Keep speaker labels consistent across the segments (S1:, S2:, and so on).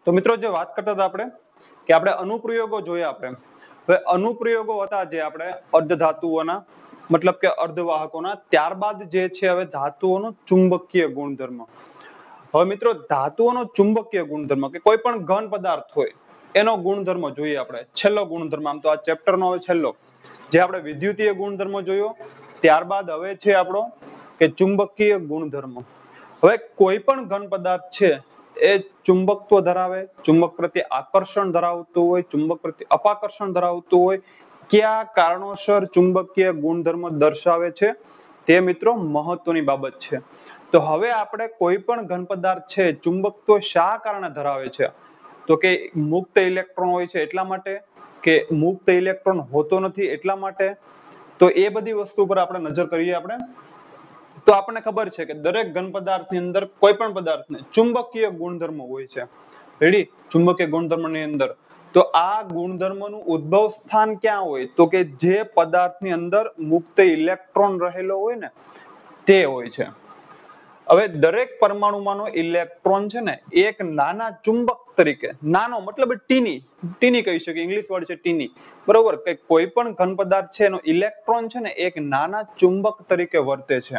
S1: તો મિત્રો જે વાત કરતા હતા આપણે કે આપણે અનુપ્રયોગો જોયા આપણે. હવે અનુપ્રયોગો હતા જે આપણે અર્ધધાતુઓના મતલબ કે અર્ધવાહકોના, ત્યારબાદ જે છે હવે ધાતુઓનો ચુંબકીય ગુણધર્મ. હવે મિત્રો ધાતુઓનો ચુંબકીય ગુણધર્મ કે કોઈ પણ ઘન પદાર્થ હોય એનો ગુણધર્મ જોઈએ આપણે. છેલ્લો ગુણધર્મ, આમ તો આ ચેપ્ટર નો છેલ્લો, જે આપણે વિદ્યુતીય ગુણધર્મ જોયો, ત્યારબાદ હવે છે આપણો કે ચુંબકીય ગુણધર્મ. હવે કોઈ પણ ઘન પદાર્થ છે એ ચુંબકત્વ ધરાવે, ચુંબક પ્રત્યે આકર્ષણ ધરાવતું હોય, ચુંબક પ્રત્યે અપાકર્ષણ ધરાવતું હોય, કયા કારણોસર ચુંબકીય ગુણધર્મ દર્શાવે છે તે મિત્રો મહત્વની બાબત છે. તો હવે આપણે કોઈ પણ ઘન પદાર્થ છે ચુંબકત્વ શા કારણે ધરાવે છે, તો કે મુક્ત ઇલેક્ટ્રોન હોય છે એટલા માટે, કે મુક્ત ઇલેક્ટ્રોન હોતો નથી એટલા માટે. તો એ બધી વસ્તુ પર આપણે નજર કરીએ આપણે. તો આપણને ખબર છે કે દરેક ઘન પદાર્થની અંદર કોઈ પણ પદાર્થને ચુંબકીય ગુણધર્મ હોય છે. રેડી? ચુંબકીય ગુણધર્મની અંદર તો આ ગુણધર્મનું ઉદ્ભવ સ્થાન ક્યાં હોય, તો કે જે પદાર્થની અંદર મુક્ત ઇલેક્ટ્રોન રહેલો હોય ને તે હોય છે. હવે દરેક પરમાણુમાંનો ઇલેક્ટ્રોન છે ને એક નાના ચુંબક તરીકે, નાનો મતલબ ટીની કહી શકીએ, ઇંગ્લિશ વર્ડ છે ટીની, બરોબર, કે કોઈ પણ ઘન પદાર્થ છે એનો ઇલેક્ટ્રોન છે ને એક નાના ચુંબક તરીકે વર્તે છે.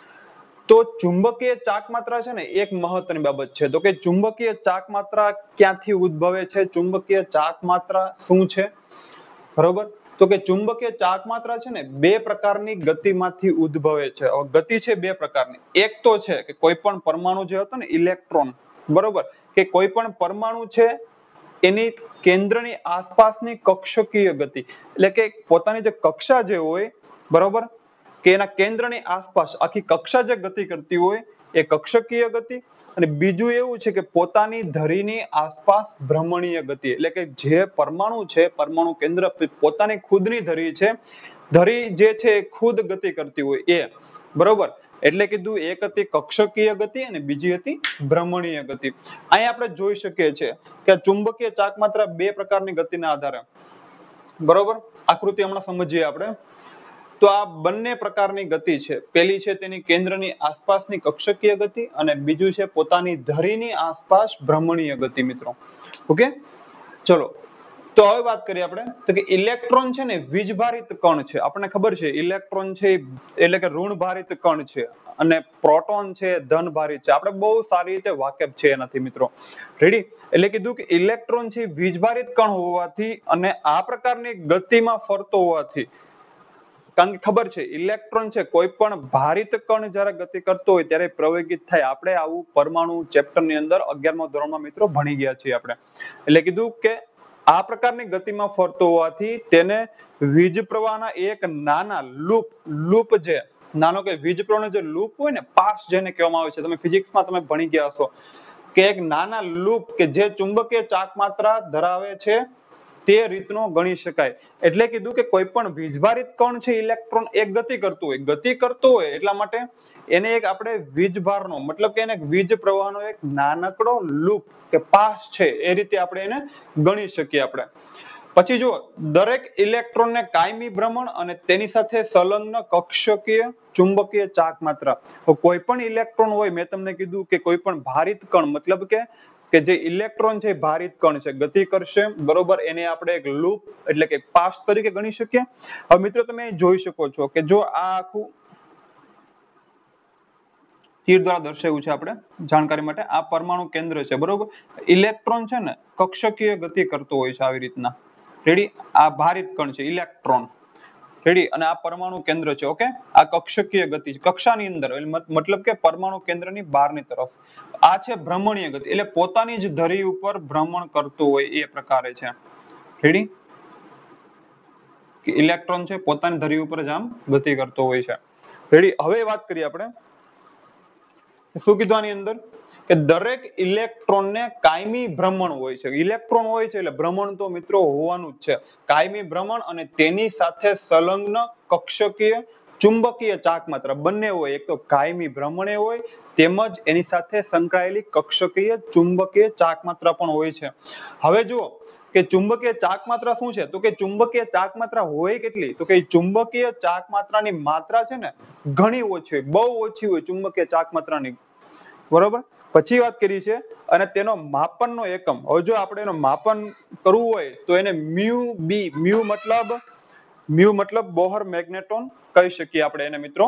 S1: તો ચુંબકીય ચાકમાત્રા છે ને એક મહત્વની બાબત છે. તો કે ચુંબકીય ચાકમાત્રા ક્યાંથી ઉદ્ભવે છે, ચુંબકીય ચાકમાત્રા શું છે, બરોબર? તો કે ચુંબકીય ચાકમાત્રા છે ને બે પ્રકારની ગતિમાંથી ઉદ્ભવે છે. ગતિ છે બે પ્રકારની. એક તો છે કે કોઈ પણ પરમાણુ જે હતો ને ઇલેક્ટ્રોન, બરોબર, કે કોઈ પણ પરમાણુ છે એની કેન્દ્રની આસપાસની કક્ષકીય ગતિ, એટલે કે પોતાની જે કક્ષા જે હોય, બરોબર, કે એના કેન્દ્રની આસપાસ આખી કક્ષા જે ગતિ કરતી હોય એ કક્ષકીય ગતિ. અને બીજું એવું છે કે પોતાની ધરીની આસપાસ ભ્રમણીય ગતિ, એટલે કે જે પરમાણુ છે, પરમાણુ કેન્દ્ર પોતાની ખુદની ધરી છે, ધરી જે છે એ ખુદ ગતિ કરતી હોય એ, બરોબર. એટલે કીધું એક હતી કક્ષકીય ગતિ અને બીજી હતી ભ્રમણીય ગતિ. અહીંયા આપણે જોઈ શકીએ છીએ કે ચુંબકીય ચાકમાત્રા બે પ્રકારની ગતિના આધારે, બરોબર, આકૃતિ હમણાં સમજીએ આપણે. તો આ બંને પ્રકારની ગતિ છે. પેલી છે તેની કેન્દ્રની આસપાસની કક્ષકીય ગતિ અને બીજું છે પોતાની ધરીની આસપાસ ભ્રમણીય ગતિ મિત્રો. ઓકે, ચલો. તો હવે વાત કરીએ આપણે તો કે ઇલેક્ટ્રોન છે ને વીજભારિત કણ છે. આપણને ખબર છે ઇલેક્ટ્રોન છે એટલે કે ઋણભારિત કણ છે અને પ્રોટોન છે ધનભારિત છે. આપણે બહુ સારી રીતે વાકેફ છે એનાથી મિત્રો. રેડી? એટલે કીધું કે ઇલેક્ટ્રોન છે વીજભારિત કણ હોવાથી અને આ પ્રકારની ગતિમાં ફરતો હોવાથી, કારણ કે ખબર છે ઇલેક્ટ્રોન છે કોઈ પણ ભારિત કણ જયારે ગતિ કરતો હોય ત્યારે પ્રવેગિત થાય. આપણે આવું પરમાણુ ચેપ્ટર ની અંદર 11મા ધોરણમાં મિત્રો ભણી ગયા છીએ આપણે. એટલે કીધું કે આ પ્રકારની ગતિમાં ફરતો હોવાથી તેને વીજ પ્રવાહના એક નાના લૂપ જે નાનો કે વીજ પ્રવાહનો જે લૂપ હોય ને, પાસ જેને કહેવામાં આવે છે, તમે ફિઝિક્સમાં તમે ભણી ગયા હશો કે એક નાના લૂપ કે જે ચુંબકીય ચાકમાત્રા ધરાવે છે તે રીતનો ગણી શકાય. એટલે કીધું કે કોઈ પણ વીજભારિત કણ છે ઇલેક્ટ્રોન એક ગતિ કરતો હોય એટલા માટે એને એક આપણે વીજભારનો મતલબ કે એને વીજ પ્રવાહનો એક નાનકડો લૂપ કે પાસ છે એ રીતે આપણે એને ગણી શકીએ આપણે. પછી જુઓ, દરેક ઇલેક્ટ્રોનને કાયમી ભ્રમણ અને તેની સાથે સંલગ્ન કક્ષકીય ચુંબકીય ચાકમાત્રા. તો કોઈ પણ ઇલેક્ટ્રોન હોય, મેં તમને કીધું કે કોઈ પણ ભારિત કણ મતલબ કે જે ઇલેક્ટ્રોન છે ભારિત કણ છે, ગતિ કરશે, બરોબર, એને આપણે એક લૂપ એટલે કે પાસ તરીકે ગણી શકીએ. હવે મિત્રો તમે જોઈ શકો છો કે જો આ આખું તીર દ્વારા દર્શાવ્યું છે આપણે જાણકારી માટે, આ પરમાણુ કેન્દ્ર છે, બરોબર. ઇલેક્ટ્રોન છે ને કક્ષકીય ગતિ કરતો હોય છે આવી રીતના. રેડી? આ ભારિત કણ છે ઇલેક્ટ્રોન. રેડી? અને આ પરમાણુ કેન્દ્ર છે. ઓકે, આ કક્ષકીય ગતિ કક્ષાની અંદર મતલબ કે પરમાણુ કેન્દ્રની બહારની તરફ. આ છે ભ્રમણીય ગતિ, એટલે પોતાની જ ધરી ઉપર ભ્રમણ કરતું હોય એ પ્રકારે છે. રેડી? કે ઇલેક્ટ્રોન છે પોતાની ધરી ઉપર જ આમ ગતિ કરતો હોય છે. રેડી? હવે વાત કરીએ આપણે શું કીધું આની અંદર કે દરેક ઇલેક્ટ્રોનને કાયમી ભ્રમણ હોય છે. ઇલેક્ટ્રોન હોય છે એટલે ભ્રમણ તો મિત્રો હોવાનું જ છે. કાયમી ભ્રમણ અને તેની સાથે સંલગ્ન કક્ષકીય ચુંબકીય ચાકમાત્રા બંને હોય. એક તો કાયમી ભ્રમણે હોય તેમજ એની સાથે સંકળાયેલી કક્ષકીય ચુંબકીય ચાકમાત્રા પણ હોય છે. હવે જુઓ કે ચુંબકીય ચાકમાત્રા શું છે, તો કે ચુંબકીય ચાકમાત્રા હોય કેટલી, તો કે ચુંબકીય ચાકમાત્રાની માત્રા છે ને ઘણી ઓછી હોય, બહુ ઓછી હોય ચુંબકીય ચાકમાત્રાની, બરોબર. પછી વાત કરી છે અને તેનો માપનનો એકમ હવે જો આપણે એનો માપન કરવું હોય તો એને મ્યુ મતલબ બોહર મેગ્નેટોન કહી શકીએ આપણે એને મિત્રો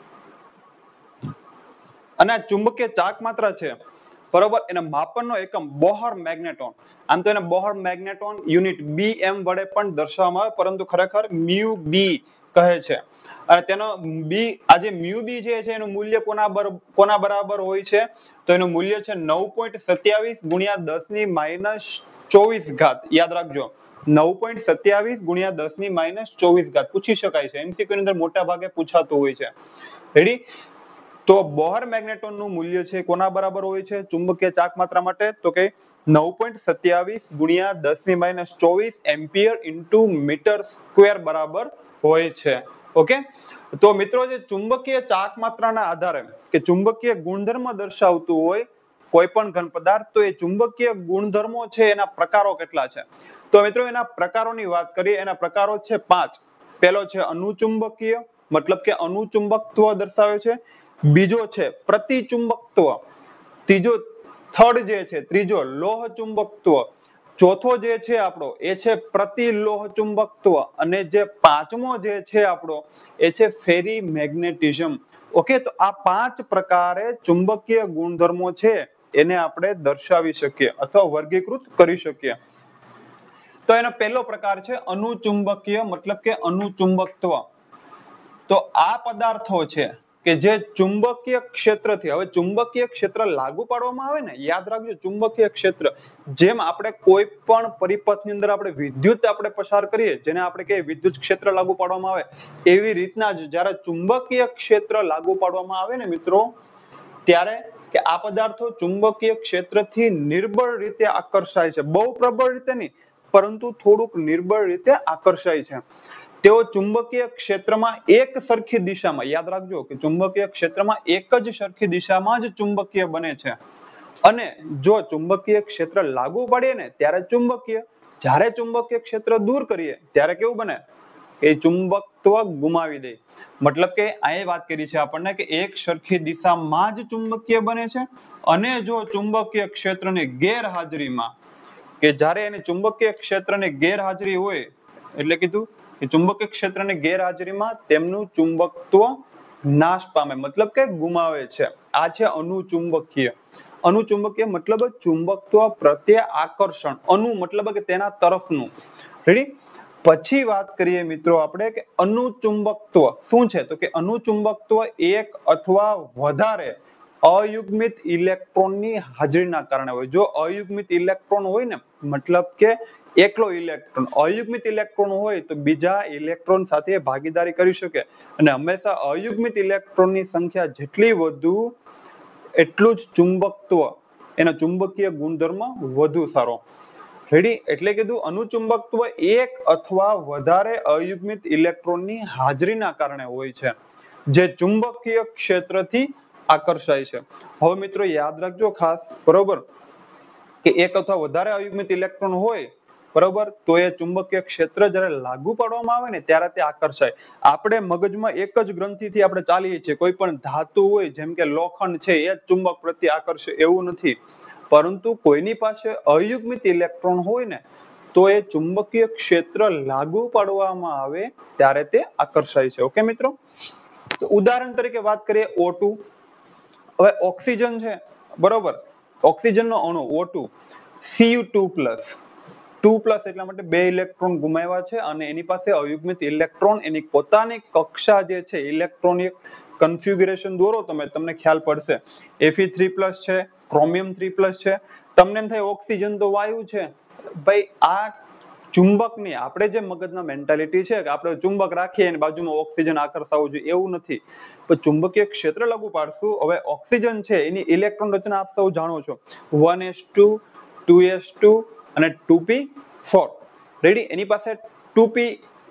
S1: અને આ ચુંબકીય ચાક માત્ર છે બરોબર એના માપનનો એકમ બોહર મેગ્નેટોન આમ તો એને બોહર મેગ્નેટોન યુનિટ BM વડે પણ દર્શાવવામાં આવે પરંતુ ખરેખર મ્યુ બી કહે છે અને તેનો આજે મ્યુ બી જે છે એનું મૂલ્ય કોના બરાબર હોય છે તો એનું મૂલ્ય છે 9.27 ગુણ્યા 10 ની -24 ઘાત યાદ રાખજો 9.27 ગુણ્યા 10 ની -24 ઘાત પૂછી શકાય છે MCQ ની અંદર મોટા ભાગે પૂછાતું હોય છે રેડી તો બોહર મેગ્નેટોન નું મૂલ્ય છે કોના બરાબર હોય છે ચુંબકીય ચાક માત્રા માટે તો કે 9.27 ગુણ્યા 10 ની -24 એમ્પિયર ઇન્ટુ મીટર સ્ક્વેર બરાબર હોય છે ઓકે તો મિત્રો જે ચુંબકીય ચાક માત્રાના આધારે કે ચુંબકીય ગુણધર્મ દર્શાવતું હોય કોઈ પણ ઘન પદાર્થ તો એ ચુંબકીય ગુણધર્મો છે એના પ્રકારો કેટલા છે તો મિત્રો એના પ્રકારોની વાત કરીએ એના પ્રકારો છે 5 પહેલો છે અનુચુંબકીય મતલબ કે અનુચુંબકત્વ દર્શાવે છે બીજો છે પ્રતિચુંબકત્વ ત્રીજો લોહ ચુંબકત્વ ચોથો જે છે આપણો એ છે પ્રતિલોહ ચુંબકત્વ અને જે પાંચમો જે છે આપણો એ છે ફેરી મેગ્નેટિઝમ ઓકે તો આ 5 પ્રકારે ચુંબકીય ગુણધર્મો છે એને આપણે દર્શાવી શકીએ અથવા વર્ગીકૃત કરી શકીએ તો એનો પહેલો પ્રકાર છે અનુચુંબકીય મતલબ કે અનુચુંબકત્વ તો આ પદાર્થો છે કે જે ચુંબકીય ક્ષેત્રથી હવે ચુંબકીય ક્ષેત્ર લાગુ પાડવામાં આવે ને યાદ રાખજો ચુંબકીય ક્ષેત્ર જેમ આપણે કોઈ પણ પરિપથની અંદર આપણે વિદ્યુત આપણે પસાર કરીએ જેને આપણે કહીએ વિદ્યુત ક્ષેત્ર લાગુ પાડવામાં આવે એવી રીતના જ જ્યારે ચુંબકીય ક્ષેત્ર લાગુ પાડવામાં આવે ને મિત્રો ત્યારે કે આ પદાર્થો ચુંબકીય ક્ષેત્રથી નિર્બળ રીતે આકર્ષાય છે બહુ પ્રબળ રીતે નહીં પરંતુ થોડુંક નિર્બળ રીતે આકર્ષાય છે તેઓ ચુંબકીય ક્ષેત્રમાં એક સરખી દિશામાં યાદ રાખજો કે ચુંબકીય ક્ષેત્રમાં એક જ સરખી દિશામાં જ ચુંબકીય બને છે અને જો ચુંબકીય ક્ષેત્ર લાગુ પાડીએ ને ત્યારે ચુંબકીય જ્યારે ચુંબકીય ક્ષેત્ર દૂર કરીએ ત્યારે કેવું બને એ ચુંબકત્વ ગુમાવી દે મતલબ કે અહીં વાત કરી છે આપણને કે એક સરખી દિશામાં જ ચુંબકીય બને છે અને જો ચુંબકીય ક્ષેત્રની ગેરહાજરીમાં કે જ્યારે એની ચુંબકીય ક્ષેત્રની ગેરહાજરી હોય એટલે કીધું કે ચુંબકીય ક્ષેત્રની ગેરહાજરીમાં તેમનું ચુંબકત્વ નાશ પામે મતલબ કે ગુમાવે છે આ છે અનુચુંબકીય મતલબ ચુંબકત્વ પ્રત્યે આકર્ષણ અનુ મતલબ કે તેના તરફનું રેડી પછી વાત કરીએ મિત્રો આપણે કે અનુચુંબકત્વ શું છે તો કે અનુચુંબકત્વ એક અથવા વધારે અયુગ્મિત ઇલેક્ટ્રોનની હાજરીના કારણે હોય જો અયુગ્મિત ઇલેક્ટ્રોન હોય ને મતલબ કે એકલો ઇલેક્ટ્રોન અયુગ્મિત ઇલેક્ટ્રોન હોય તો બીજા ઇલેક્ટ્રોન સાથે ભાગીદારી કરી શકે અને હંમેશા અયુગ્મિત ઇલેક્ટ્રોનની સંખ્યા જેટલી વધુ એટલું જ ચુંબકત્વ એનો ચુંબકીય ગુણધર્મ વધુ સારો રેડી એટલે કીધું અનુચુંબકત્વ એક અથવા વધારે અયુગ્મિત ઇલેક્ટ્રોનની હાજરીના કારણે હોય છે જે ચુંબકીય ક્ષેત્રથી આકર્ષાય છે હવે મિત્રો યાદ રાખજો ખાસ બરોબર કે એક અથવા વધારે અયુગ્મિત ઇલેક્ટ્રોન હોય બરોબર તો એ ચુંબકીય ક્ષેત્ર જ્યારે લાગુ પાડવામાં આવે ને ત્યારે તે આકર્ષાય આપણે મગજમાં એક જ ગ્રંથિથી આપણે ચાલીએ છીએ કોઈ પણ ધાતુ હોય જેમ કે લોખંડ છે એ જ ચુંબક પ્રત્યે આકર્ષે એવું નથી પરંતુ કોઈની પાસે અયુગ્મિત ઇલેક્ટ્રોન હોય ને તો એ ચુંબકીય ક્ષેત્ર લાગુ પાડવામાં આવે ત્યારે તે આકર્ષાય છે ઓકે મિત્રો તો ઉદાહરણ તરીકે વાત કરીએ O2 હવે ઓક્સિજન છે બરોબર ઓક્સિજનનો અણુ O2 Cu2+ 2+ એટલા માટે 2 ઇલેક્ટ્રોન ગુમાવ્યા છે અને એની પાસે અયુગ્મિત ઇલેક્ટ્રોન એની પોતાની કક્ષા જે છે ઇલેક્ટ્રોનિક કન્ફિગ્યુરેશન દોરો તમને ખ્યાલ પડશે Fe3+ છે ક્રોમિયમ 3+ છે તમને એમ થાય ઓક્સિજન તો વાયુ છે ભાઈ આ ચુંબકની આપણે જે મગજના મેન્ટાલિટી છે કે આપણે ચુંબક રાખીએ અને બાજુમાં ઓક્સિજન આકર્ષાવવું જોઈએ એવું નથી પણ ચુંબકીય ક્ષેત્ર લાગુ પાડશું હવે ઓક્સિજન છે એની ઇલેક્ટ્રોન રચના આપ સૌ જાણો છો 1s2 2s2 અને 2p4 રેડી એની પાસે 2py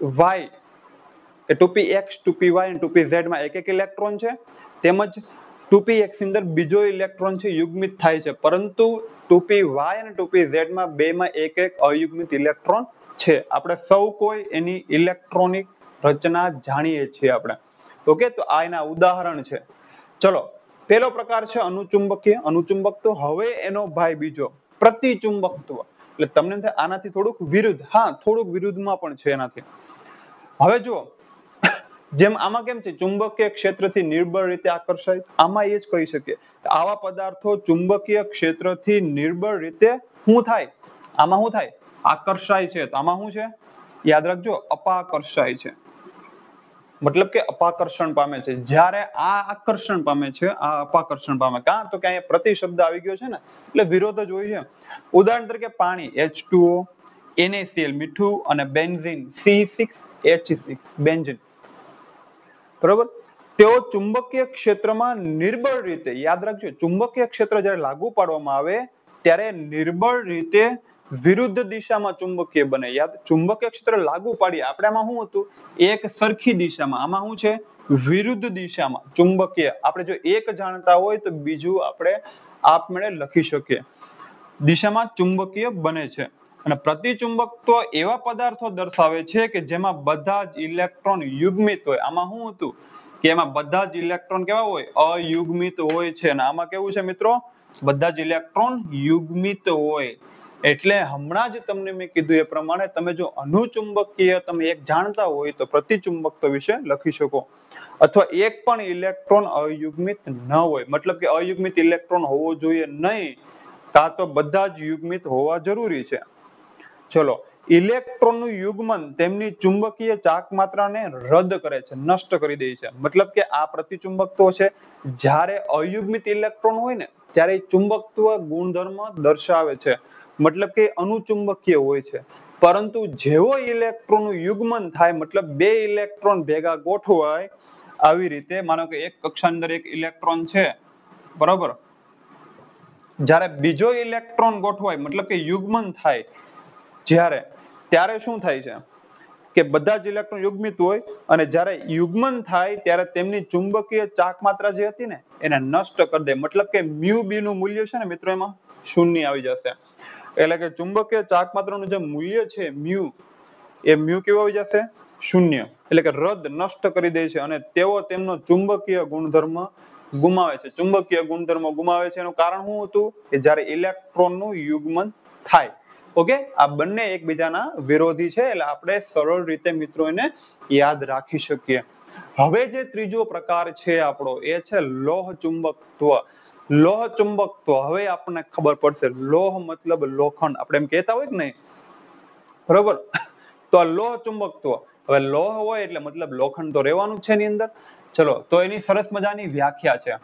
S1: એ 2px 2py અને 2pz માં એક ઇલેક્ટ્રોન છે તેમજ 2px ની અંદર બીજો ઇલેક્ટ્રોન છે યુગ્મિત થાય છે પરંતુ 2py અને 2pz માં બેમાં એક અયુગ્મિત ઇલેક્ટ્રોન છે આપણે સૌ કોઈ એની ઇલેક્ટ્રોનિક રચના જાણીએ છીએ આપણે ઓકે તો આ એના ઉદાહરણ છે ચલો પહેલો પ્રકાર છે અનુચુંબકીય અનુચુંબકત્વ. હવે એનો ભાઈ બીજો પ્રતિચુંબકત્વ. એટલે તમને થાય આનાથી થોડુંક વિરુદ્ધ, હા થોડુંક વિરુદ્ધમાં પણ છે એનાથી. હવે જુઓ જેમ આમાં કેમ છે ચુંબકીય ક્ષેત્રથી નિર્બળ રીતે આકર્ષાય, આમાં એ જ કહી શકીએ આવા પદાર્થો ચુંબકીય ક્ષેત્રથી નિર્બળ રીતે શું થાય, આમાં શું થાય આકર્ષાય છે. તો આમાં શું છે યાદ રાખજો અપાકર્ષાય છે, મતલબ કે અપાકર્ષણ પામે છે. જ્યારે આ આકર્ષણ પામે છે આ અપાકર્ષણ પામે. કાં તો કે અહીંયા પ્રતિ શબ્દ આવી ગયો છે ને એટલે વિરોધ જ હોય છે. ઉદાહરણ તરીકે પાણી H2O, NaCl મીઠું અને બેન્ઝીન C6H6 બેન્ઝીન, બરોબર. તેઓ ચુંબકીય ક્ષેત્રમાં નિર્બળ રીતે, યાદ રાખજો ચુંબકીય ક્ષેત્ર જ્યારે લાગુ પાડવામાં આવે ત્યારે નિર્બળ રીતે વિરુદ્ધ દિશામાં ચુંબકીય બને. યાદ ચુંબકીય ક્ષેત્ર લાગુ પાડીએ આપણે આમાં શું હતું એક સરખી દિશામાં, આમાં શું છે વિરુદ્ધ દિશામાં ચુંબકીય. આપણે જો એક જાણતા હોય તો બીજું આપણે આપમેળે લખી શકીએ. દિશામાં ચુંબકીય બને છે. અને પ્રતિચુંબકત્વ એવા પદાર્થો દર્શાવે છે કે જેમાં બધા જ ઇલેક્ટ્રોન યુગ્મિત હોય. આમાં શું હતું કે એમાં બધા જ ઇલેક્ટ્રોન કેવા હોય અયુગ્મિત હોય છે. અને આમાં કેવું છે મિત્રો બધા જ ઇલેક્ટ્રોન યુગ્મિત હોય. એટલે હમણાં જ તમને મેં કીધું એ પ્રમાણે તમે જો અનુચુંબકીય તમે એક જાણતા હોય તો પ્રતિચુંબકત્વ વિશે લખી શકો. અથવા એક પણ ઇલેક્ટ્રોન અયુગ્મિત ન હોય, મતલબ કે અયુગ્મિત ઇલેક્ટ્રોન હોવો જોઈએ નહીં, કાં તો બધા જ યુગ્મિત હોવા જરૂરી છે. ચલો ઇલેક્ટ્રોનનું યુગ્મન તેમની ચુંબકીય ચાક માત્રાને રદ કરે છે, નષ્ટ કરી દે છે. મતલબ કે આ પ્રતિચુંબકત્વ છે. જ્યારે અયુગ્મિત ઇલેક્ટ્રોન હોય ને ત્યારે ચુંબકત્વ ગુણધર્મ દર્શાવે છે, મતલબ કે અનુચુંબકીય હોય છે. પરંતુ જેવો ઇલેક્ટ્રોનનું યુગ્મન થાય, મતલબ બે ઇલેક્ટ્રોન ભેગા ગોઠવાય, આવી રીતે માનો કે એક કક્ષાની અંદર એક ઇલેક્ટ્રોન છે બરોબર, જ્યારે બીજો ઇલેક્ટ્રોન ગોઠવાય મતલબ કે યુગ્મન થાય જ્યારે, ત્યારે શું થાય છે કે બધા જ ઇલેક્ટ્રોન યુગ્મિત હોય અને જ્યારે યુગ્મન થાય ત્યારે તેમની ચુંબકીય ચાક માત્રા જે હતી ને એને નષ્ટ કરી દે. મતલબ કે મ્યુ બી નું મૂલ્ય છે ને મિત્રો એમાં શૂન્ય આવી જશે. એટલે કે ચુંબકીય ચાક માત્રાનું જે મૂલ્ય છે મ્યુ, એ મ્યુ કેવું આવી જશે શૂન્ય. એટલે કે રદ નષ્ટ કરી દે છે અને તેઓ તેમનો ચુંબકીય ગુણધર્મ ગુમાવે છે. ચુંબકીય ગુણધર્મ ગુમાવે છે એનું કારણ શું હતું કે જ્યારે ઇલેક્ટ્રોનનું યુગ્મન થાય. ઓકે, આ બંને એકબીજાના વિરોધી છે એટલે આપણે સરળ રીતે મિત્રો એને યાદ રાખી શકીએ. હવે જે ત્રીજો પ્રકાર છે આપણો એ છે લોહ ચુંબકત્વ. લોહ ચુંબકત્વ હવે આપણને ખબર પડશે. લોહ મતલબ લોખંડ, આપણે એમ કહેતા હોય કે નહીં બરોબર. તો આ લોહ ચુંબકત્વ, હવે લોહ હોય એટલે મતલબ લોખંડ તો રહેવાનું છે એની અંદર. ચલો તો એની સરસ મજાની વ્યાખ્યા છે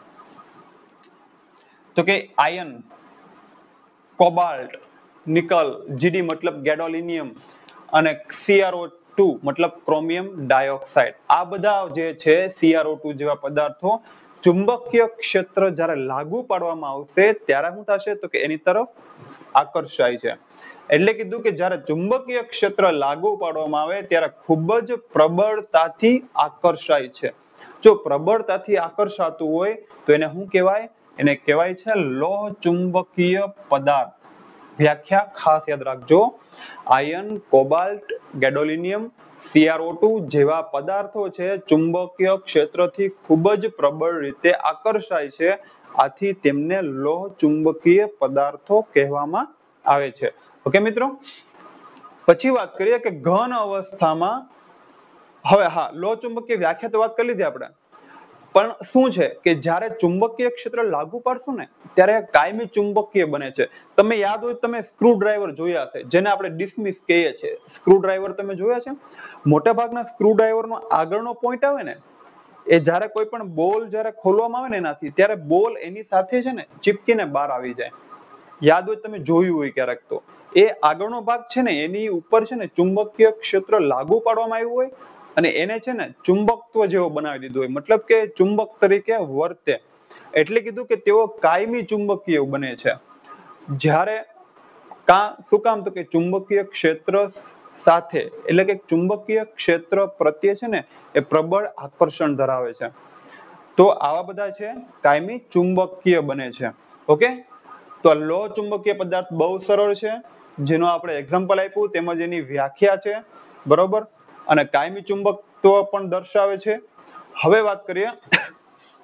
S1: તો કે આયન, કોબાલ્ટ, નિકલ, જીડી મતલબ ગેડોલિનિયમ અને CrO2 મતલબ ક્રોમિયમ ડાયોક્સાઇડ, આ બધા જે છે CrO2 જેવા પદાર્થો ચુંબકીય ક્ષેત્ર જ્યારે લાગુ પાડવામાં આવશે ત્યારે શું થશે તો કે એની તરફ આકર્ષાય છે. એટલે કીધું કે જ્યારે ચુંબકીય ક્ષેત્ર લાગુ પાડવામાં આવે ત્યારે ખૂબ જ પ્રબળતાથી આકર્ષાય છે. જો પ્રબળતાથી આકર્ષાતું હોય તો એને શું કહેવાય, એને કહેવાય છે લોહ ચુંબકીય પદાર્થ. વ્યાખ્યા ખાસ યાદ રાખજો. આયન, કોબાલ્ટ, ગેડોલિનિયમ, CrO2 જેવા પદાર્થો છે ચુંબકીય ક્ષેત્રથી ખૂબ જ પ્રબળ રીતે આકર્ષાય છે, આથી તેમને લોહ ચુંબકીય પદાર્થો કહેવામાં આવે છે. ઓકે મિત્રો, પછી વાત કરીએ કે ઘન અવસ્થામાં, હવે હા લોહ ચુંબકીય વ્યાખ્યા તો વાત કરી લીધી આપણે, પણ શું છે કે જ્યારે ચુંબકીય ક્ષેત્ર લાગુ પાડશું ને ત્યારે કાયમી ચુંબકીય બને છે. તમે યાદ હોય તમે સ્ક્રૂ ડ્રાઈવર જોયા હશે જેને આપણે ડિસ્મિસ કહીએ છીએ. સ્ક્રૂ ડ્રાઈવર તમે જોયા છે? મોટા ભાગના સ્ક્રૂ ડ્રાઈવરનો આગળનો પોઈન્ટ આવે ને એ જ્યારે કોઈ પણ બોલ જ્યારે ખોલવામાં આવે ને એનાથી ત્યારે બોલ એની સાથે છે ને ચીપકીને બહાર આવી જાય. યાદ હોય તમે જોયું હોય ક્યારેક તો એ આગળનો ભાગ છે ને એની ઉપર છે ને ચુંબકીય ક્ષેત્ર લાગુ પાડવામાં આવ્યું હોય અને એને છે ને ચુંબકત્વ જેવો બનાવી દીધું હોય, મતલબ કે ચુંબક તરીકે વર્તે. એટલે કીધું કે તેઓ કાયમી ચુંબકીય બને છે. જ્યારે શું કામ તો કે ચુંબકીય ક્ષેત્ર સાથે, એટલે કે ચુંબકીય ક્ષેત્ર પ્રત્યે છે ને એ પ્રબળ આકર્ષણ ધરાવે છે. તો આવા બધા છે કાયમી ચુંબકીય બને છે. ઓકે, તો લોહ ચુંબકીય પદાર્થ બહુ સરળ છે જેનો આપણે એક્ઝામ્પલ આપ્યું તેમજ એની વ્યાખ્યા છે બરોબર, અને કાયમી ચુંબકત્વ પણ દર્શાવે છે. હવે વાત કરીએ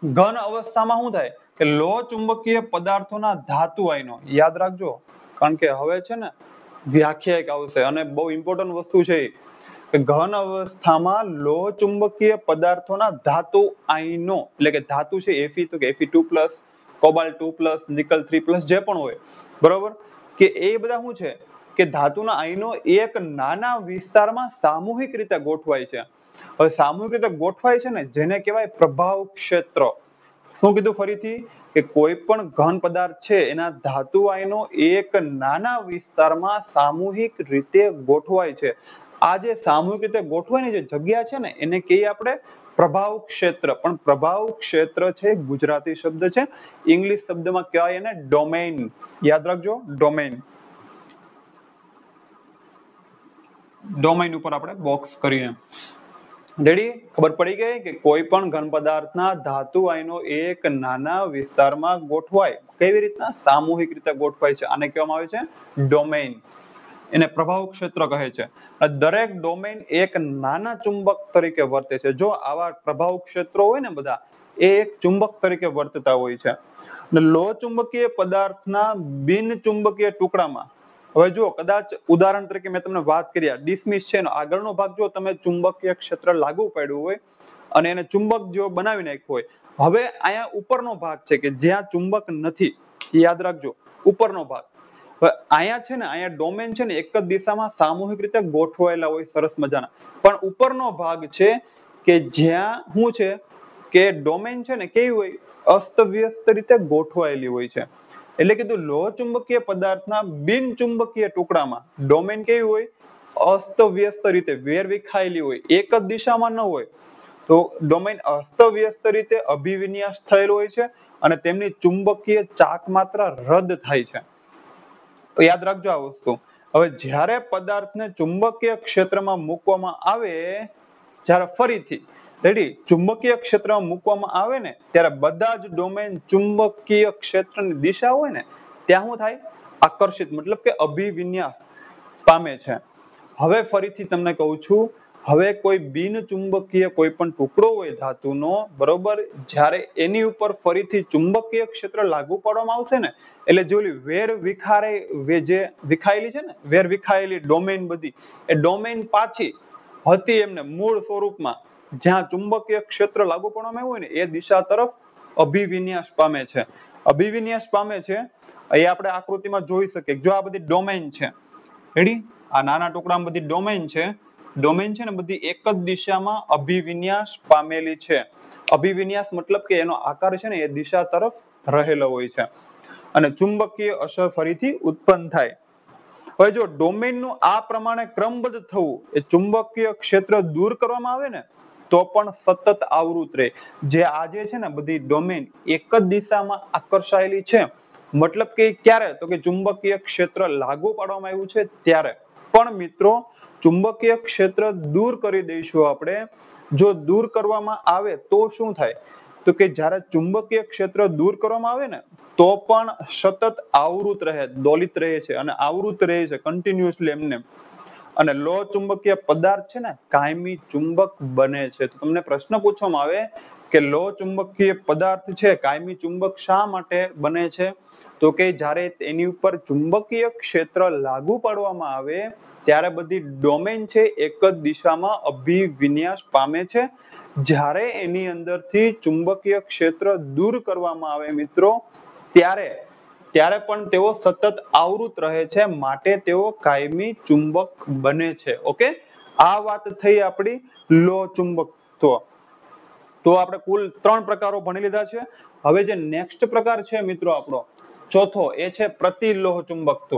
S1: ઘન અવસ્થામાં શું થાય કે લોહ ચુંબકીય પદાર્થોના ધાતુ આયનો, યાદ રાખજો કારણ કે હવે છે ને વ્યાખ્યા એક આવશે અને બહુ ઇમ્પોર્ટન્ટ વસ્તુ છે કે ઘન અવસ્થામાં લોહ ચુંબકીય પદાર્થોના ધાતુ આયનો એટલે કે ધાતુ છે Fe તો કે Fe2+, કોબાલ્ટ 2+, નિકલ 3+, જે પણ હોય બરોબર કે એ બધા શું છે કે ધાતુના આયનો એક નાના વિસ્તારમાં સામૂહિક રીતે ગોઠવાય છે. હવે સામૂહિક રીતે ગોઠવાય છે ને જેને કહેવાય પ્રભાવ ક્ષેત્ર. શું કીધું ફરીથી કે કોઈ પણ ઘન પદાર્થ છે એના ધાતુ આયનો એક નાના વિસ્તારમાં સામૂહિક રીતે ગોઠવાય છે. આ જે સામૂહિક રીતે ગોઠવાયની જે જગ્યા છે ને એને કહીએ આપણે પ્રભાવ ક્ષેત્ર. પણ પ્રભાવ ક્ષેત્ર છે ગુજરાતી શબ્દ છે, ઇંગ્લિશ શબ્દમાં કહેવાય એને ડોમેઇન. યાદ રાખજો ડોમેઇન. ડોમેઇન ઉપર આપણે બોક્સ કરીએ. રેડી? ખબર પડી ગઈ કે કોઈ પણ ઘન પદાર્થના ધાતુ આયનો એક નાના વિસ્તારમાં ગોઠવાય. કેવી રીતના? સામૂહિક રીતે ગોઠવાય છે. આને કહેવામાં આવે છે ડોમેઇન. એને પ્રભાવ ક્ષેત્ર કહે છે. દરેક ડોમેઇન એક નાના ચુંબક તરીકે વર્તે છે. જો આવા પ્રભાવ ક્ષેત્રો હોય ને બધા એ એક ચુંબક તરીકે વર્તતા હોય છે. લોહ ચુંબકીય પદાર્થના બિન ચુંબકીય ટુકડામાં હવે જુઓ કદાચ ઉદાહરણ તરીકે મેં તમને વાત કરી આ ડિસમિસ છે એનો આગળનો ભાગ જો તમે ચુંબકીય ક્ષેત્ર લાગુ પડ્યું હોય અને એને ચુંબક જેવો બનાવી નાખ્યો હોય. હવે અહીંયા ઉપરનો ભાગ છે કે જ્યાં ચુંબક નથી, યાદ રાખજો ઉપરનો ભાગ. હવે અહીંયા છે ને અહીંયા ડોમેન છે ને એક જ દિશામાં સામૂહિક રીતે ગોઠવાયેલા હોય સરસ મજાના. પણ ઉપરનો ભાગ છે કે જ્યાં શું છે કે ડોમેન છે ને કેવી હોય અસ્તવ્યસ્ત રીતે ગોઠવાયેલી હોય છે. એટલે કીધું લોહ ચુંબકીય પદાર્થના બિન ચુંબકીય ટુકડામાં ડોમેન કેવી હોય અસ્તવ્યસ્ત રીતે વેરવિખાયેલી હોય, એક જ દિશામાં ન હોય. તો ડોમેન અસ્તવ્યસ્ત રીતે અભિવિન્યાસ થયેલો હોય છે અને તેમની ચુંબકીય ચાક માત્ર રદ થાય છે. તો યાદ રાખજો આ વસ્તુ. હવે જ્યારે પદાર્થને ચુંબકીય ક્ષેત્રમાં મૂકવામાં આવે જ્યારે ફરીથી રેડી ચુંબકીય ક્ષેત્રમાં મૂકવામાં આવે ને ત્યારે બધા જ ડોમેન ચુંબકીય ક્ષેત્રની દિશા હોય ને ત્યાં શું થાય આકર્ષિત મતલબ કે અભિવિન્યાસ પામે છે. હવે ફરીથી તમને કહું છું હવે કોઈ બિન ચુંબકીય કોઈ પણ ટુકડો હોય ધાતુનો બરોબર જ્યારે એની ઉપર ફરીથી ચુંબકીય ક્ષેત્ર લાગુ પાડવામાં આવશે ને એટલે જે ઓલી વેર વિખારે જે વિખાયેલી છે ને વેર વિખાયેલી ડોમેન બધી એ ડોમેન પાછી હતી એમને મૂળ સ્વરૂપમાં જ્યાં ચુંબકીય ક્ષેત્ર લાગુ પાડવામાં આવ્યું હોય ને એ દિશા તરફ અભિવિન્યાસ પામે છે. અભિવિન્યાસ પામે છે એ આપણે આકૃતિમાં જોઈ શકીએ જો આ બધી ડોમેન છે રેડી આ નાના ટુકડામાં બધી ડોમેન છે. ડોમેન છે ને બધી એક જ દિશામાં અભિવિન્યાસ પામેલી છે. અભિવિન્યાસ મતલબ કે એનો આકાર છે ને એ દિશા તરફ રહેલો હોય છે અને ચુંબકીય અસર ફરીથી ઉત્પન્ન થાય. હવે જો ડોમેનનું આ પ્રમાણે ક્રમબદ્ધ થવું એ ચુંબકીય ક્ષેત્ર દૂર કરવામાં આવે ને તો પણ સતત આવૃત રહે. જે આજે છે ને બધી ડોમેન એક જ દિશામાં આકર્ષાયેલી છે મતલબ કે ક્યારે તો કે ચુંબકીય ક્ષેત્ર લાગુ પાડવામાં આવ્યું છે ત્યારે. પણ મિત્રો ચુંબકીય ક્ષેત્ર દૂર કરી દઈશું આપણે જો દૂર કરવામાં આવે તો શું થાય તો કે જ્યારે ચુંબકીય ક્ષેત્ર દૂર કરવામાં આવે ને તો પણ સતત આવૃત રહે દોલિત રહે છે અને આવૃત રહે છે કન્ટિન્યુઅસલી એમને અને લોહ ચુંબકીય પદાર્થ છે ને કાયમી ચુંબક બને છે. તો તમને પ્રશ્ન પૂછવામાં આવે કે લોહ ચુંબકીય પદાર્થ છે કાયમી ચુંબક શા માટે બને છે તો કે જ્યારે એની ઉપર ચુંબકીય ક્ષેત્ર લાગુ પાડવામાં આવે ત્યારે બધી ડોમેન છે એક જ દિશામાં અભિવિન્યાસ પામે છે. જ્યારે એની અંદરથી ચુંબકીય ક્ષેત્ર દૂર કરવામાં આવે મિત્રો ત્યારે પણ તેઓ સતત આવૃત રહે છે માટે તેઓ કાયમી ચુંબક બને છે. ઓકે આ વાત થઈ આપણી લોહ ચુંબકત્વ. તો આપણે કુલ 3 પ્રકારો ભણી લીધા છે. હવે જે નેક્સ્ટ પ્રકાર છે મિત્રો આપણો ચોથો એ છે પ્રતિલોહ ચુંબકત્વ.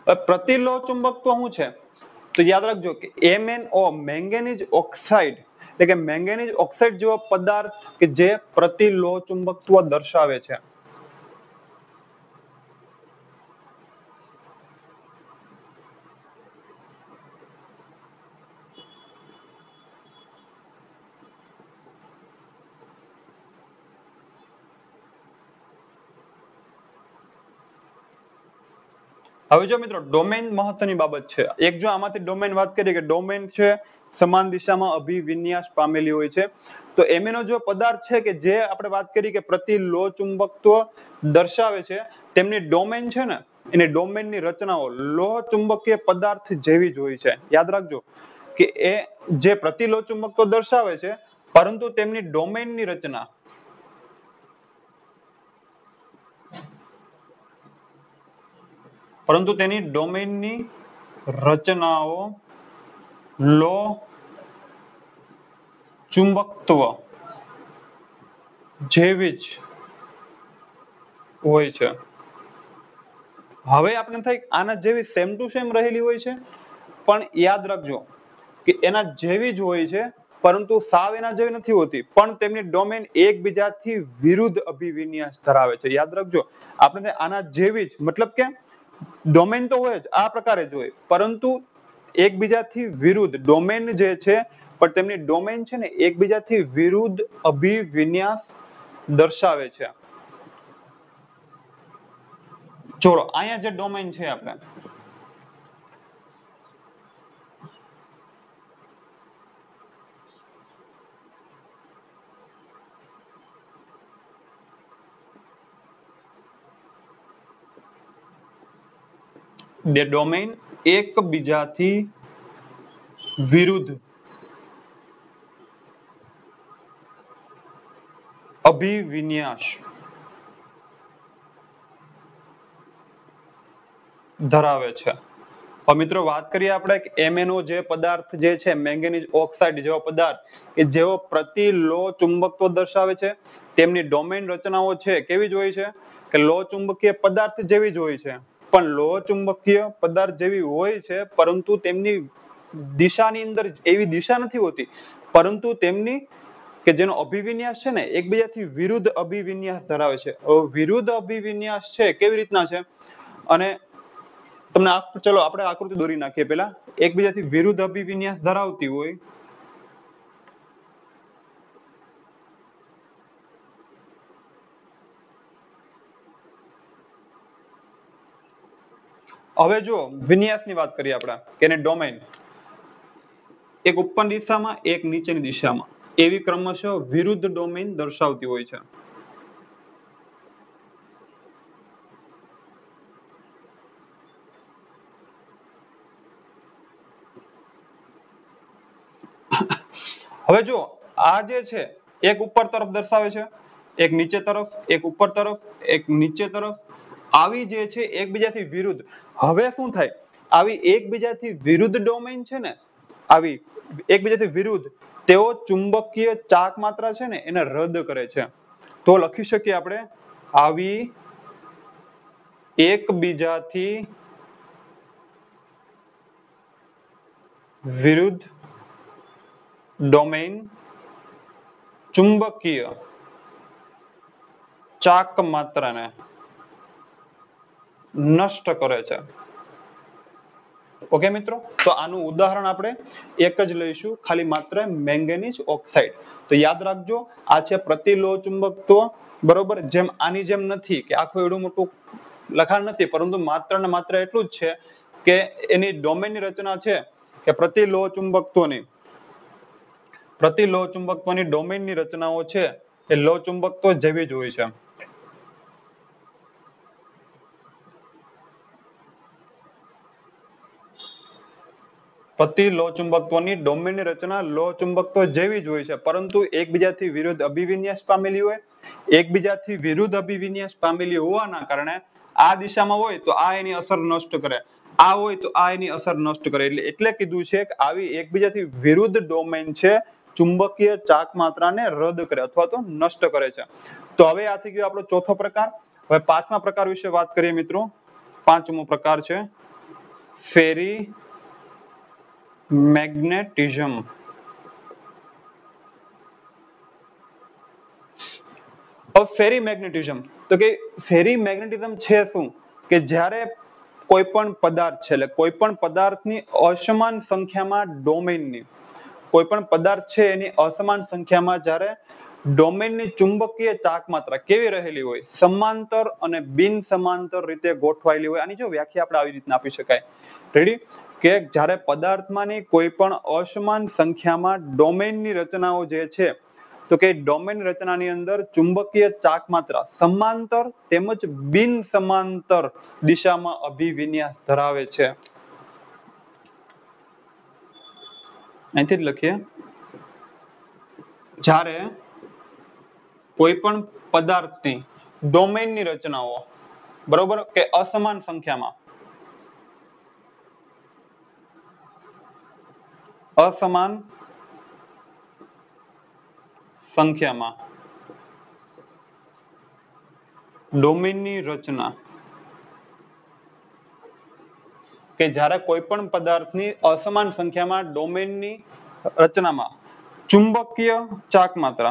S1: પ્રતિલોહ ચુંબકત્વ શું છે તો યાદ રાખજો કે MnO મેંગેનીઝ ઓક્સાઇડ એટલે કે મેંગેનીઝ ઓક્સાઇડ જેવો પદાર્થ કે જે પ્રતિલોહ ચુંબકત્વ દર્શાવે છે. હવે જો મિત્રો ડોમેન મહત્વની બાબત છે. એક જો આમાંથી ડોમેન વાત કરીએ કે ડોમેન છે સમાન દિશામાં અભિવિન્યાસ પામેલી હોય છે. તો એમેનો જો પદાર્થ છે કે જે આપણે વાત કરી કે પ્રતિલોહ ચુંબકત્વ દર્શાવે છે તેમની ડોમેન છે ને એની ડોમેનની રચનાઓ લોહ ચુંબકીય પદાર્થ જેવી જ હોય છે. યાદ રાખજો કે એ જે પ્રતિલોહ ચુંબકત્વ દર્શાવે છે પરંતુ તેમની ડોમેનની રચના પરંતુ તેની ડોમેનની રચનાઓ લોહ ચુંબકત્વ જેવી જ હોય છે. હવે આપણે થાય આના જેવી સેમ ટુ સેમ રહેલી હોય છે પણ યાદ રાખજો કે એના જેવી જ હોય છે પરંતુ સાવ એના જેવી નથી હોતી પણ તેમની ડોમેન એકબીજાથી વિરુદ્ધ અભિવિન્યાસ ધરાવે છે. યાદ રાખજો આપણે આના જેવી જ મતલબ કે ડોમેન તો હોય જ આ પ્રકારે જ હોય પરંતુ એકબીજાથી વિરુદ્ધ ડોમેન જે છે પણ તેમની ડોમેન છે ને એકબીજાથી વિરુદ્ધ અભિવિન્યાસ દર્શાવે છે. ચોલો અહીંયા જે ડોમેન છે આપણે બે ડોમેન એકબીજાથી વિરુદ્ધ અભિવિન્યાસ ધરાવે છે. હવે મિત્રો વાત કરીએ આપણે કે MnO જે પદાર્થ જે છે મેંગેનીઝ ઓક્સાઇડ જેવો પદાર્થ કે જેવો પ્રતિલોહ ચુંબકત્વ દર્શાવે છે તેમની ડોમેન રચનાઓ છે કેવી જ હોય છે કે લોહ ચુંબકીય પદાર્થ જેવી જ હોય છે પણ લોહ ચુંબકીય પદાર્થ જેવી હોય છે પરંતુ તેમની દિશાની અંદર એવી દિશા નથી હોતી પરંતુ તેમની કે જેનો અભિવિન્યાસ છે ને એકબીજાથી વિરુદ્ધ અભિવિન્યાસ ધરાવે છે. વિરુદ્ધ અભિવિન્યાસ છે કેવી રીતના છે અને તમને ચલો આપણે આકૃતિ દોરી નાખીએ પેલા એકબીજાથી વિરુદ્ધ અભિવિન્યાસ ધરાવતી હોય હવે જો વિન્યાસની વાત કરીએ આપણે કે એને ડોમેન એક ઉપર દિશામાં એક નીચેની દિશામાં એવી ક્રમશઃ વિરુદ્ધ ડોમેન દર્શાવતી હોય છે. હવે જો આ જે છે એક ઉપર તરફ દર્શાવે છે એક નીચે તરફ એક ઉપર તરફ એક નીચે તરફ આવી જે છે એકબીજાથી વિરુદ્ધ હવે શું થાય આવી એકબીજાથી વિરુદ્ધ ડોમેન છે ને આવી એકબીજાથી વિરુદ્ધ તેઓ ચુંબકીય ચાક માત્રા છે ને એને રદ કરે છે. તો લખી શકીએ આપણે આવી એકબીજાથી વિરુદ્ધ ડોમેન ચુંબકીય ચાક માત્રાને નષ્ટ કરે છે. ઓકે મિત્રો તો આનું ઉદાહરણ આપણે એક જ લઈશું ખાલી માત્ર મેંગેનીઝ ઓક્સાઇડ. તો યાદ રાખજો આ છે પ્રતિલોહ ચુંબકત્વ બરોબર જેમ આની જેમ નથી કે આખું એવડું મોટું લખાણ નથી પરંતુ માત્ર ને માત્ર એટલું જ છે કે એની ડોમેનની રચના છે કે પ્રતિલોહ ચુંબકત્વની ડોમેનની રચનાઓ છે એ લોહ ચુંબકત્વ જેવી જ હોય છે. પ્રતિલોહ ચુંબકત્વની ડોમેનની રચના લોહ ચુંબકત્વ જેવી જ હોય છે પરંતુ એકબીજાથી વિરુદ્ધ અભિવિન્યાસ પામેલી હોય એકબીજાથી વિરુદ્ધ અભિવિન્યાસ પામેલી હોવાના કારણે આ દિશામાં હોય તો આ એની અસર નષ્ટ કરે આ હોય તો આ એની અસર નષ્ટ કરે એટલે કીધું છે કે આવી એકબીજાથી વિરુદ્ધ ડોમેન છે ચુંબકીય ચાક માત્રાને રદ કરે અથવા તો નષ્ટ કરે છે. તો હવે આ થઈ ગયો આપણો ચોથો પ્રકાર. હવે પાંચમા પ્રકાર વિશે વાત કરીએ મિત્રો. પાંચમો પ્રકાર છે ફેરી મેગ્નેટિઝમ. હવે ફેરી મેગ્નેટિઝમ તો કે ફેરી મેગ્નેટિઝમ છે શું કે જ્યારે કોઈ પણ પદાર્થ છે એટલે કોઈ પણ પદાર્થની અસમાન સંખ્યામાં ડોમેનની કોઈ પણ પદાર્થ છે એની અસમાન સંખ્યામાં જ્યારે ડોમેનની ચુંબકીય ચાક માત્રા કેવી રહેલી હોય સમાંતર અને બિન સમાંતર રીતે ગોઠવાયેલી હોય આની જો વ્યાખ્યા આપણે આવી રીતના આપી શકાય રેડી કે જ્યારે પદાર્થમાંની કોઈ પણ અસમાન સંખ્યામાં ડોમેનની રચનાઓ જે છે તો કે ડોમેન રચનાની અંદર ચુંબકીય ચાક માત્રા સમાંતર તેમજ બિન સમાંતર દિશામાં અભિવિન્યાસ ધરાવે છે. અહીંથી જ લખીએ જ્યારે કોઈ પણ પદાર્થની ડોમેનની રચનાઓ બરોબર કે અસમાન સંખ્યામાં અસમાન સંખ્યામાં ડોમેનની રચના કે જ્યારે કોઈ પણ પદાર્થની અસમાન સંખ્યામાં ડોમેનની રચનામાં ચુંબકીય ચાક માત્રા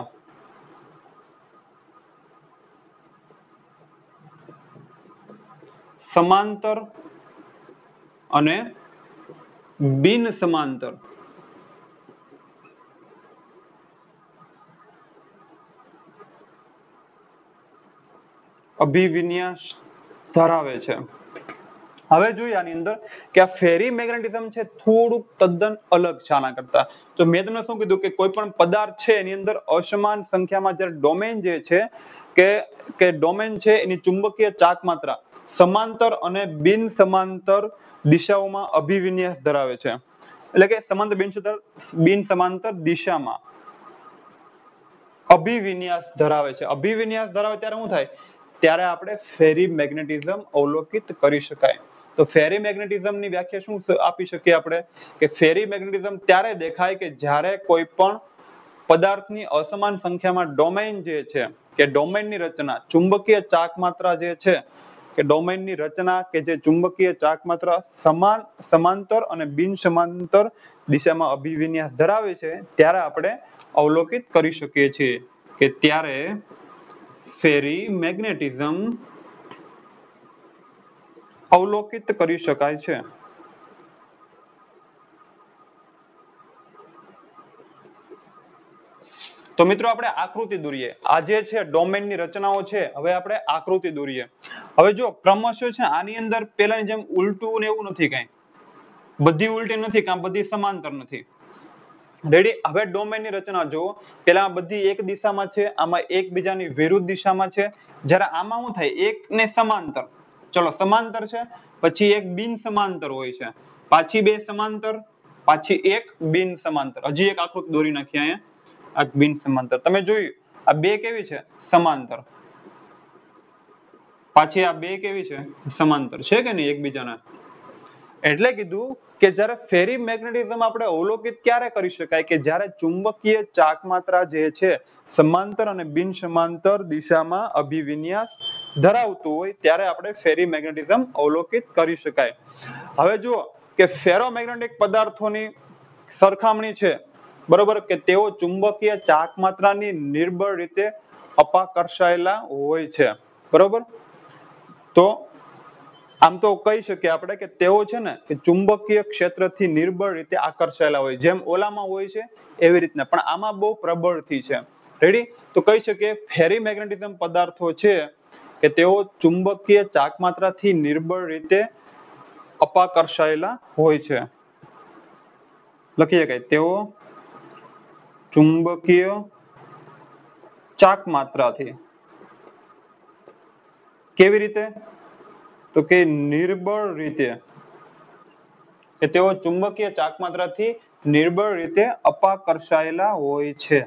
S1: સમાંતર અને બિન સમાંતર અભિવિન્યાસ ધરાવે છે. હવે જોઈએ આની અંદર કે આ ફેરી મેગ્નેટિઝમ છે થોડુંક તદ્દન અલગ છે આના કરતા તો મેં તમને શું કીધું કે કોઈ પણ પદાર્થ છે એની અંદર અસમાન સંખ્યામાં જ્યારે ડોમેન જે છે કે ડોમેન છે એની ચુંબકીય ચાક માત્રા સમાંતર અને બિન સમાંતર દિશાઓમાં અભિવિન્યાસ ધરાવે છે એટલે કે સમાંતર બિન સમાંતર દિશામાં અભિવિન્યાસ ધરાવે છે. અભિવિન્યાસ ધરાવે ત્યારે શું થાય ત્યારે આપણે ફેરી મેગ્નેટિઝમ અવલોકિત કરી શકાય. તો ફેરી મેગ્નેટિઝમ ની વ્યાખ્યા શું આપી શકીએ આપણે કે ફેરી મેગ્નેટિઝમ ત્યારે દેખાય કે જ્યારે કોઈ પણ પદાર્થની અસમાન સંખ્યામાં ડોમેન જે છે કે ડોમેનની રચના ચુંબકીય ચાક માત્રા જે છે કે ડોમેનની રચના કે જે ચુંબકીય ચાક માત્રા સમાંતર અને બિન સમાંતર દિશામાં અભિવિન્યાસ ધરાવે છે ત્યારે આપણે અવલોકિત કરી શકીએ છીએ કે ત્યારે ફેરી મેગ્નેટિઝમ અવલોકિત કરી શકાય છે. તો મિત્રો આપણે આકૃતિ દોરીએ આ જે છે ડોમેનની રચનાઓ છે હવે આપણે આકૃતિ દોરીએ. હવે જો ક્રમશઃ છે આની અંદર પેલાની જેમ ઉલટું ને એવું નથી કઈ બધી ઉલટી નથી કાં બધી સમાંતર નથી રેડી. હવે ડોમેનની રચના જુઓ પેલા બધી એક દિશામાં છે આમાં એકબીજાની વિરુદ્ધ દિશામાં છે જ્યારે આમાં શું થાય એક ને સમાંતર ચલો સમાંતર છે પછી એક બિન સમાંતર હોય છે પાછી બે સમાંતર પાછી એક બિન સમાંતર હજી એક આકૃતિ દોરી નાખીએ અહીંયા આ બિન સમાંતર તમે જોયું આ બે કેવી છે સમાંતર પાછી આ બે કેવી છે સમાંતર છે કે નહીં એકબીજાના એટલે કીધું કે જ્યારે ફેરી મેગ્નેટિઝમ આપણે અવલોકિત ક્યારે કરી શકાય કે જ્યારે ચુંબકીય ચાક માત્રા જે છે સમાંતર અને બિન સમાંતર દિશામાં અભિવિન્યાસ ધરાવતું હોય ત્યારે આપણે ફેરી મેગ્નેટિઝમ અવલોકિત કરી શકાય. હવે જુઓ કે ફેરોમેગ્નેટિક પદાર્થોની સરખામણી છે બરોબર કે તેઓ ચુંબકીય ચાક માત્રાની નિર્બળ રીતે અપાકર્ષાયેલા હોય છે બરોબર. તો આમ તો કહી શકીએ આપણે કે તેઓ છે ને કે ચુંબકીય ક્ષેત્રથી નિર્બળ રીતે આકર્ષાયેલા હોય જેમ ઓલામાં હોય છે એવી રીતના પણ આમાં બહુ પ્રબળથી છે રેડી. તો કહી શકીએ ફેરી મેગ્નેટિઝમ પદાર્થો છે કે તેઓ ચુંબકીય ચાક માત્રાથી નિર્બળ રીતે અપાકર્ષાયેલા હોય છે. લખીએ કે તેઓ ચુંબકીય ચાક માત્રાથી કેવી રીતે તો કે નિર્બળ રીતે કે તેઓ ચુંબકીય ચાક માત્રાથી નિર્બળ રીતે અપાકર્ષાયેલા હોય છે.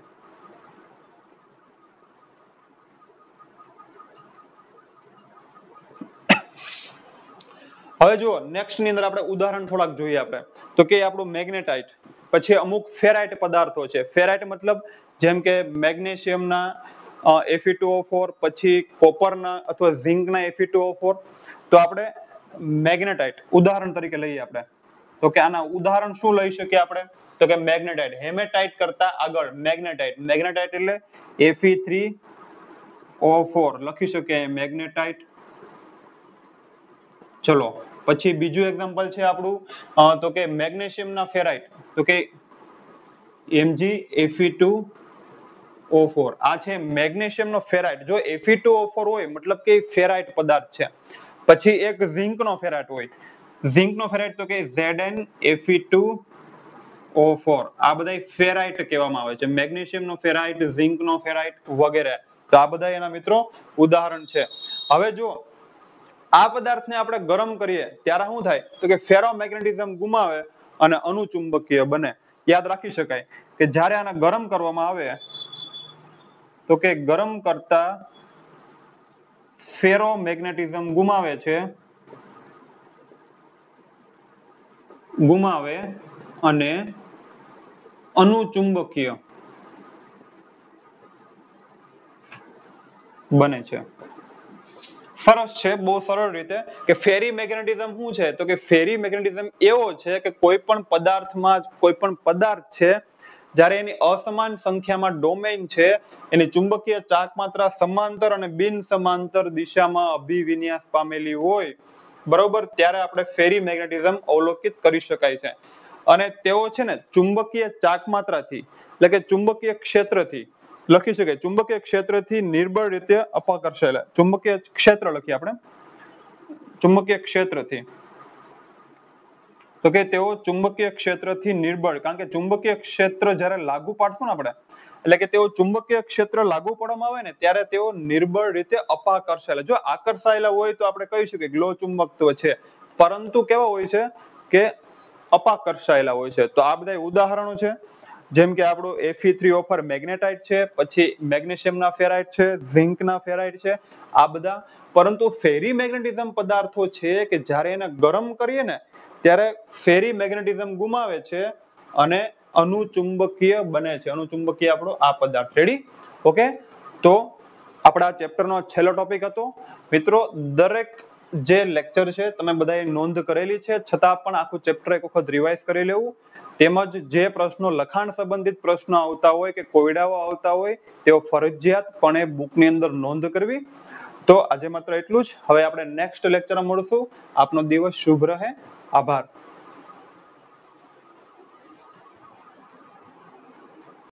S1: હવે જુઓ નેક્સ્ટ ની અંદર આપણે ઉદાહરણ થોડાક જોઈએ આપણે તો કે આપણું મેગ્નેટાઇટ પછી અમુક ફેરાઇટ પદાર્થો છે ફેરાઇટ મતલબ જેમ કે મેગ્નેશિયમના Fe2O4 પછી કોપરના અથવા ઝિંકના Fe2O4 તો આપણે મેગ્નેટાઇટ ઉદાહરણ તરીકે લઈએ આપણે તો કે આના ઉદાહરણ શું લઈ શકીએ આપણે તો કે મેગ્નેટાઇટ હેમેટાઇટ કરતા આગળ મેગ્નેટાઇટ મેગ્નેટાઇટ એટલે Fe3O4 લખી શકીએ મેગ્નેટાઇટ ચલો પછી બીજું એક્ઝામ્પલ છે આપણું તો કે મેગ્નેશિયમ ના ફેરાઇટ તો કે Mgfe2O4 આ છે મેગ્નેશિયમ નો ફેરાઇટ જો Fe2O4 હોય મતલબ કે ફેરાઇટ પદાર્થ છે પછી એક ઝિંક નો ફેરાઇટ હોય ઝિંક નો ફેરાઇટ તો કે ZnFe2O4 આ બધા ફેરાઇટ કહેવામાં આવે છે મેગ્નેશિયમ નો ફેરાઇટ ઝિંક નો ફેરાઇટ વગેરે તો આ બધા એના મિત્રો ઉદાહરણ છે હવે જો આ પદાર્થને આપણે ગરમ કરીએ ત્યારે શું થાય તો કે ફેરોમેગ્નેટિઝમ ગુમાવે અને અનુચુંબકીય બને યાદ રાખી શકાય કે જ્યારે આને ગરમ કરવામાં આવે તો કે ગરમ કરતા ફેરોમેગ્નેટિઝમ ગુમાવે અને અનુચુંબકીય બને છે સરસ છે બહુ સરળ રીતે કે ફેરી મેગ્નેટિઝમ શું છે તો કે ફેરી મેગ્નેટિઝમ એવો છે કે કોઈ પણ પદાર્થમાં કોઈ પણ પદાર્થ છે જ્યારે એની અસમાન સંખ્યામાં ડોમેઇન છે એની ચુંબકીય ચાક માત્રા સમાંતર અને બિન સમાંતર દિશામાં અભિવિન્યાસ પામેલી હોય બરોબર ત્યારે આપણે ફેરી મેગ્નેટિઝમ અવલોકિત કરી શકાય છે અને તેઓ છે ને ચુંબકીય ચાક માત્રાથી એટલે કે ચુંબકીય ક્ષેત્રથી લખી શકાય ચુંબકીય ક્ષેત્રથી નિર્બળ રીતે અપાકર્ષાયેલા ચુંબકીય ક્ષેત્ર લખીએ આપણે ચુંબકીય ક્ષેત્રથી તો કે તેઓ ચુંબકીય ક્ષેત્રથી નિર્બળ કારણ કે ચુંબકીય ક્ષેત્ર જ્યારે લાગુ પાડશું ને આપણે એટલે કે તેઓ ચુંબકીય ક્ષેત્ર લાગુ પાડવામાં આવે ને ત્યારે તેઓ નિર્બળ રીતે અપાકર્ષાયેલા જો આકર્ષાયેલા હોય તો આપણે કહી શકીએ ગ્લો ચુંબકત્વ છે પરંતુ કેવા હોય છે કે અપાકર્ષાયેલા હોય છે તો આ બધા ઉદાહરણો છે જેમ કે આપણું Fe3O4 મેગ્નેટાઇટ છે પછી મેગ્નેશિયમ ના ફેરાઇટ છે ઝિંક ના ફેરાઇટ છે આ બધા પરંતુ ફેરી મેગ્નેટિઝમ પદાર્થો છે કે જ્યારે એને ગરમ કરીએ ને ત્યારે ફેરી મેગ્નેટિઝમ ગુમાવે છે અને અનુચુંબકીય બને છે અનુચુંબકીય આપણો આ પદાર્થ રેડી ઓકે તો આપણા ચેપ્ટરનો છેલ્લો ટોપિક હતો મિત્રો દરેક જે લેક્ચર છે તમે બધાએ નોંધ કરેલી છે છતાં પણ આખું ચેપ્ટર એક વખત રિવાઇઝ કરી લેવું તેમજ જે પ્રશ્નો લખાણ સંબંધિત પ્રશ્નો આવતા હોય કે કોયડાઓ આવતા હોય તેઓ ફરજિયાતપણે બુકની અંદર નોંધ કરવી તો આજે માત્ર એટલું જ હવે આપણે નેક્સ્ટ લેક્ચરમાં મળશું આપનો દિવસ શુભ રહે આભાર